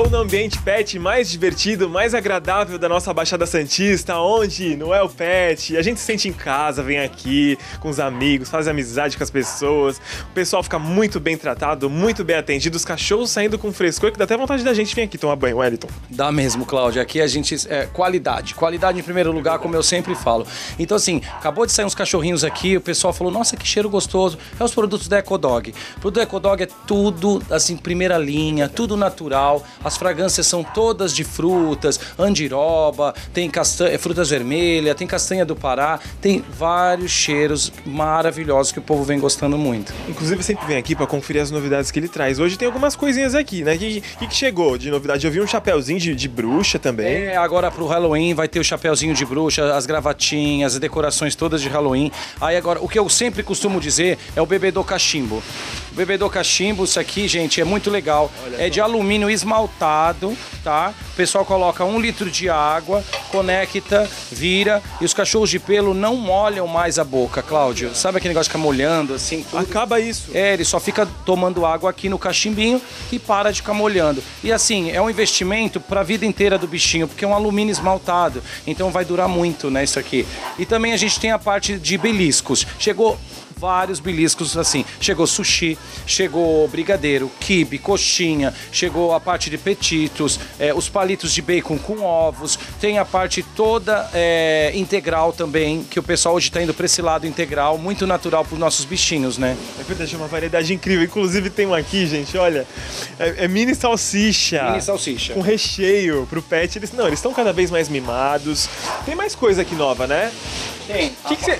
Estou no ambiente pet mais divertido, mais agradável da nossa Baixada Santista, onde no El Pet a gente se sente em casa, vem aqui com os amigos, faz amizade com as pessoas, o pessoal fica muito bem tratado, muito bem atendido, os cachorros saindo com frescor que dá até vontade da gente vir aqui tomar banho, Wellington. Dá mesmo, Cláudia. Aqui a gente... qualidade em primeiro lugar, como eu sempre falo. Então assim, acabou de sair uns cachorrinhos aqui, o pessoal falou, nossa, que cheiro gostoso. É os produtos da EcoDog. O produto da EcoDog é tudo, assim, primeira linha, tudo natural. As fragrâncias são todas de frutas, andiroba, tem frutas vermelhas, tem castanha do Pará, tem vários cheiros maravilhosos que o povo vem gostando muito. Inclusive, sempre vem aqui para conferir as novidades que ele traz. Hoje tem algumas coisinhas aqui, né? O que chegou de novidade? Eu vi um chapéuzinho de bruxa também. Agora pro Halloween vai ter o chapéuzinho de bruxa, as gravatinhas, as decorações todas de Halloween. Aí agora, o que eu sempre costumo dizer é o bebedô cachimbo. O bebedô cachimbo, isso aqui, gente, é muito legal. É de alumínio esmaltado, tá? O pessoal coloca 1 litro de água, conecta, vira, e os cachorros de pelo não molham mais a boca, Cláudio. Sabe aquele negócio de ficar molhando, assim? Tudo? Acaba isso. Ele só fica tomando água aqui no cachimbinho e para de ficar molhando. E assim, é um investimento para a vida inteira do bichinho, porque é um alumínio esmaltado, então vai durar muito, né, isso aqui. E também a gente tem a parte de beliscos. Chegou vários beliscos assim, chegou sushi, chegou brigadeiro, quibe, coxinha, chegou a parte de petitos, os palitos de bacon com ovos, tem a parte toda integral também, que o pessoal hoje está indo para esse lado integral, muito natural para os nossos bichinhos, né? É verdade, é uma variedade incrível, inclusive tem um aqui, gente, olha, é mini salsicha. Mini salsicha. Com recheio pro pet, eles estão cada vez mais mimados, tem mais coisa aqui nova, né? Tem.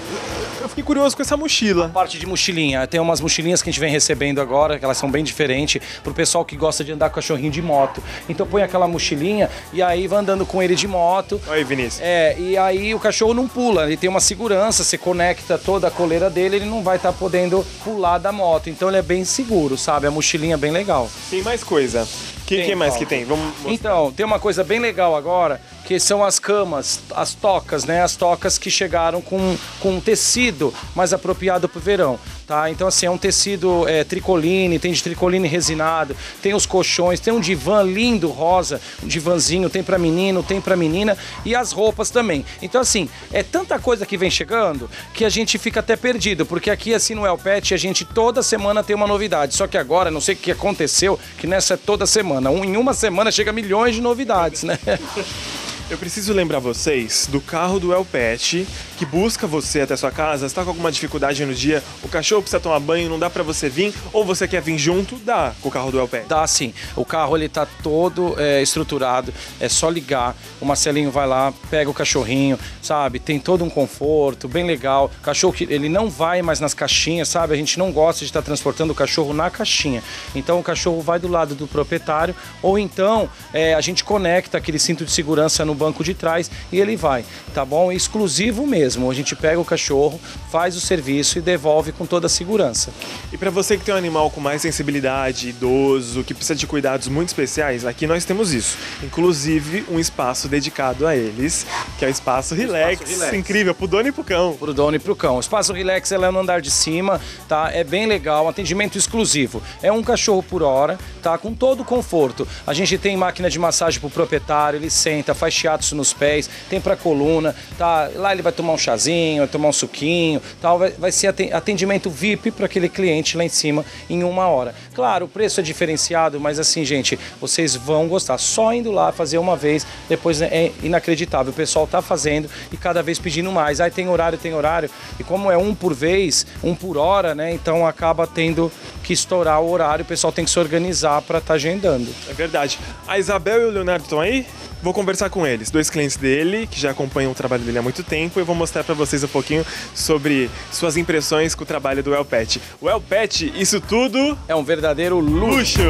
Eu fiquei curioso com essa mochila. Parte de mochilinha. Tem umas mochilinhas que a gente vem recebendo agora, que elas são bem diferentes, pro pessoal que gosta de andar com cachorrinho de moto. Então põe aquela mochilinha e aí vai andando com ele de moto. Oi, Vinícius. E aí o cachorro não pula, ele tem uma segurança, você conecta toda a coleira dele, ele não vai estar podendo pular da moto. Então ele é bem seguro, sabe? A mochilinha é bem legal. Tem mais coisa. O que mais que tem? Vamos mostrar. Então, tem uma coisa bem legal agora, que são as camas, as tocas, né? As tocas que chegaram com um tecido mais apropriado para o verão, tá? Então, assim, é um tecido tricoline, tem de tricoline resinado, tem os colchões, tem um divã lindo, rosa, um divãzinho, tem para menino, tem para menina, e as roupas também. Então, assim, é tanta coisa que vem chegando que a gente fica até perdido, porque aqui, assim, no El Pet, a gente toda semana tem uma novidade. Só que agora, não sei o que aconteceu, que nessa é toda semana. Em uma semana chega milhões de novidades, né? Eu preciso lembrar vocês do carro do El Pet, que busca você até sua casa. Você tá com alguma dificuldade no dia, o cachorro precisa tomar banho, não dá pra você vir, ou você quer vir junto, dá com o carro do El Pet? Dá sim. O carro, ele tá todo estruturado, é só ligar, o Marcelinho vai lá, pega o cachorrinho, sabe? Tem todo um conforto, bem legal. O cachorro, ele não vai mais nas caixinhas, sabe? A gente não gosta de estar transportando o cachorro na caixinha. Então o cachorro vai do lado do proprietário, ou então a gente conecta aquele cinto de segurança no banco de trás e ele vai, tá bom? É exclusivo mesmo, a gente pega o cachorro, faz o serviço e devolve com toda a segurança. E para você que tem um animal com mais sensibilidade, idoso, que precisa de cuidados muito especiais, aqui nós temos isso, inclusive um espaço dedicado a eles, que é o Espaço Relax, incrível, pro dono e pro cão. Pro dono e pro cão. O Espaço Relax, ela é no andar de cima, tá? É bem legal, um atendimento exclusivo. É um cachorro por hora, tá? Com todo o conforto. A gente tem máquina de massagem pro proprietário, ele senta, faz shiatsu nos pés, tem pra coluna, tá? Lá ele vai tomar um chazinho, vai tomar um suquinho, tal. Vai ser atendimento VIP para aquele cliente lá em cima em 1 hora. Claro, o preço é diferenciado, mas assim, gente, vocês vão gostar. Só indo lá fazer uma vez, depois é inacreditável. O pessoal tá fazendo e cada vez pedindo mais. Aí tem horário. E como é um por vez, 1 por hora, né? Então acaba tendo que estourar o horário, o pessoal tem que se organizar para estar agendando. É verdade. A Isabel e o Leonardo estão aí? Vou conversar com eles, 2 clientes dele, que já acompanham o trabalho dele há muito tempo, e eu vou mostrar para vocês um pouquinho sobre suas impressões com o trabalho do El Pet. O El Pet, isso tudo é um verdadeiro luxo!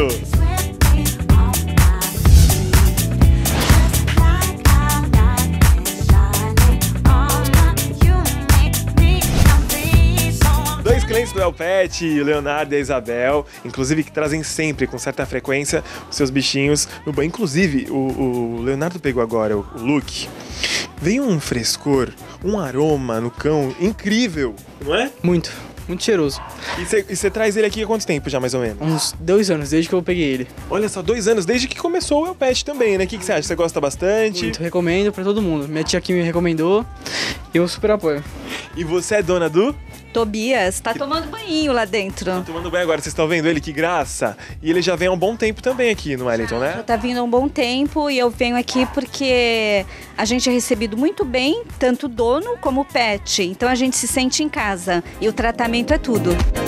Clientes do El Pet, o Leonardo e a Isabel, inclusive que trazem sempre, com certa frequência, os seus bichinhos no banho. Inclusive, o Leonardo pegou agora o Luke. Veio um frescor, um aroma no cão incrível, não é? Muito. muito cheiroso. E você traz ele aqui há quanto tempo já, mais ou menos? Uns 2 anos, desde que eu peguei ele. Olha só, 2 anos, desde que começou o El Pet também, né? O que você acha? Você gosta bastante? Muito, recomendo pra todo mundo. Minha tia aqui me recomendou e eu super apoio. E você é dona do? Tobias tá tomando banho lá dentro. Tomando banho agora, vocês estão vendo ele? Que graça! E ele já vem há um bom tempo também aqui no Wellington, Já né? tá vindo há um bom tempo e eu venho aqui porque a gente é recebido muito bem, tanto o dono como o pet. Então a gente se sente em casa e o tratamento é tudo.